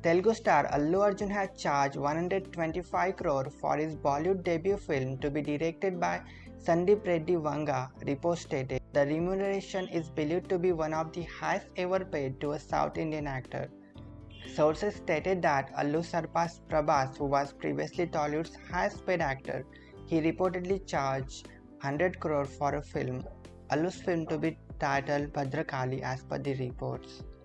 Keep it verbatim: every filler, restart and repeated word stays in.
Telugu star Allu Arjun has charged one hundred twenty-five crore for his Bollywood debut film to be directed by Sandeep Reddy Vanga, reports stated. The remuneration is believed to be one of the highest ever paid to a South Indian actor. Sources stated that Allu surpassed Prabhas, who was previously Tollywood's highest paid actor. He reportedly charged one hundred crore for a film. Allu's film to be titled Bhadrakali as per the reports.